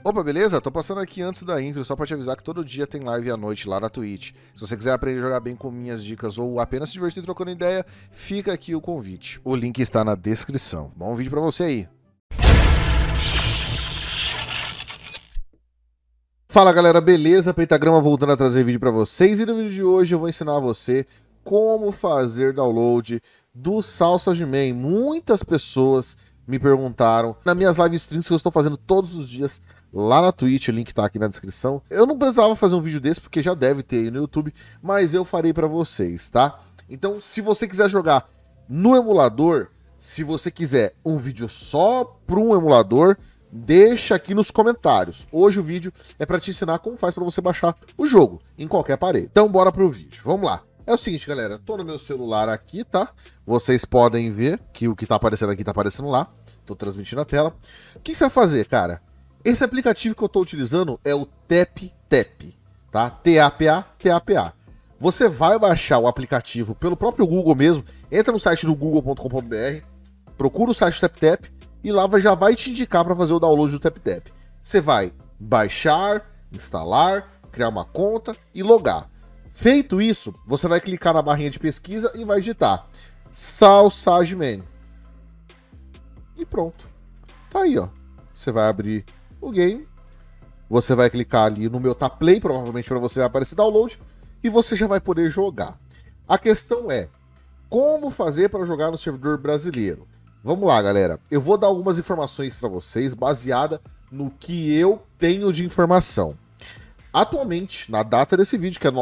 Opa, beleza? Tô passando aqui antes da intro só pra te avisar que todo dia tem live à noite lá na Twitch. Se você quiser aprender a jogar bem com minhas dicas ou apenas se divertir trocando ideia, fica aqui o convite. O link está na descrição. Bom vídeo pra você aí. Fala galera, beleza? Pentagrama voltando a trazer vídeo pra vocês e no vídeo de hoje eu vou ensinar você como fazer download do Salsa de Man. Muitas pessoas me perguntaram nas minhas live streams que eu estou fazendo todos os dias lá na Twitch, o link tá aqui na descrição. Eu não precisava fazer um vídeo desse porque já deve ter aí no YouTube, mas eu farei pra vocês, tá? Então, se você quiser jogar no emulador, se você quiser um vídeo só para um emulador, deixa aqui nos comentários. Hoje o vídeo é para te ensinar como faz para você baixar o jogo em qualquer aparelho. Então bora pro vídeo, vamos lá. É o seguinte, galera, tô no meu celular aqui, tá? Vocês podem ver que o que tá aparecendo aqui tá aparecendo lá. Tô transmitindo a tela. O que você vai fazer, cara? Esse aplicativo que eu tô utilizando é o TapTap, tá? T-A-P-A, T-A-P-A. Você vai baixar o aplicativo pelo próprio Google mesmo. Entra no site do google.com.br, procura o site do TapTap e lá já vai te indicar para fazer o download do TapTap. Você vai baixar, instalar, criar uma conta e logar. Feito isso, você vai clicar na barrinha de pesquisa e vai digitar Salsa de Man. E pronto. Tá aí, ó. Você vai abrir o game. Você vai clicar ali no meu Play, provavelmente para você vai aparecer download. E você já vai poder jogar. A questão é, como fazer para jogar no servidor brasileiro? Vamos lá, galera. Eu vou dar algumas informações para vocês, baseada no que eu tenho de informação. Atualmente, na data desse vídeo, que é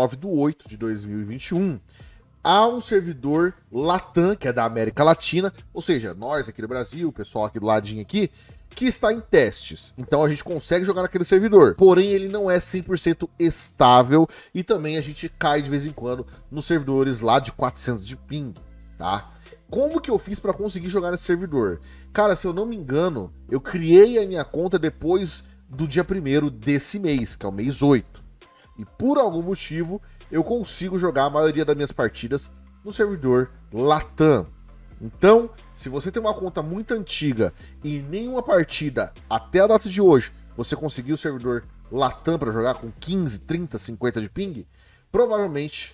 9/8/2021, há um servidor Latam, que é da América Latina, ou seja, nós aqui do Brasil, o pessoal aqui do ladinho aqui, que está em testes. Então a gente consegue jogar naquele servidor. Porém, ele não é 100% estável e também a gente cai de vez em quando nos servidores lá de 400 de ping, tá? Como que eu fiz para conseguir jogar nesse servidor? Cara, se eu não me engano, eu criei a minha conta depois do dia 1º desse mês, que é o mês 8. E por algum motivo, eu consigo jogar a maioria das minhas partidas no servidor Latam. Então, se você tem uma conta muito antiga e nenhuma partida até a data de hoje você conseguiu o servidor Latam para jogar com 15, 30, 50 de ping, provavelmente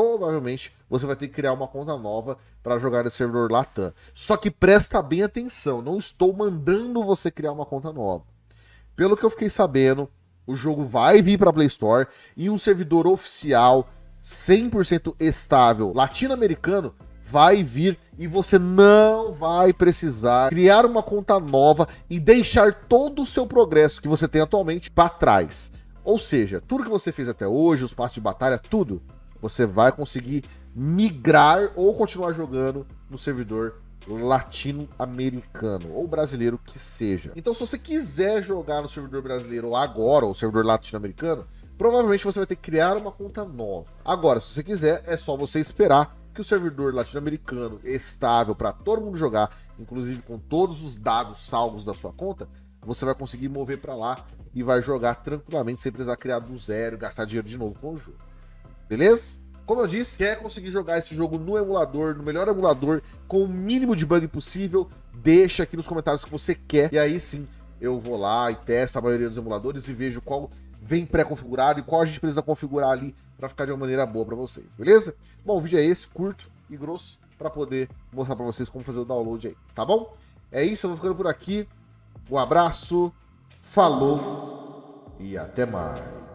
você vai ter que criar uma conta nova para jogar nesse servidor Latam. Só que presta bem atenção, não estou mandando você criar uma conta nova. Pelo que eu fiquei sabendo, o jogo vai vir para a Play Store e um servidor oficial 100% estável latino-americano vai vir e você não vai precisar criar uma conta nova e deixar todo o seu progresso que você tem atualmente para trás. Ou seja, tudo que você fez até hoje, os passos de batalha, tudo, você vai conseguir migrar ou continuar jogando no servidor latino-americano ou brasileiro que seja. Então, se você quiser jogar no servidor brasileiro agora ou servidor latino-americano, provavelmente você vai ter que criar uma conta nova. Agora, se você quiser, é só você esperar que o servidor latino-americano estável para todo mundo jogar, inclusive com todos os dados salvos da sua conta, você vai conseguir mover para lá e vai jogar tranquilamente sem precisar criar do zero e gastar dinheiro de novo com o jogo. Beleza? Como eu disse, quer conseguir jogar esse jogo no emulador, no melhor emulador, com o mínimo de bug possível, deixa aqui nos comentários que você quer. E aí sim, eu vou lá e testo a maioria dos emuladores e vejo qual vem pré-configurado e qual a gente precisa configurar ali para ficar de uma maneira boa para vocês, beleza? Bom, o vídeo é esse, curto e grosso, para poder mostrar para vocês como fazer o download aí, tá bom? É isso, eu vou ficando por aqui. Um abraço, falou e até mais.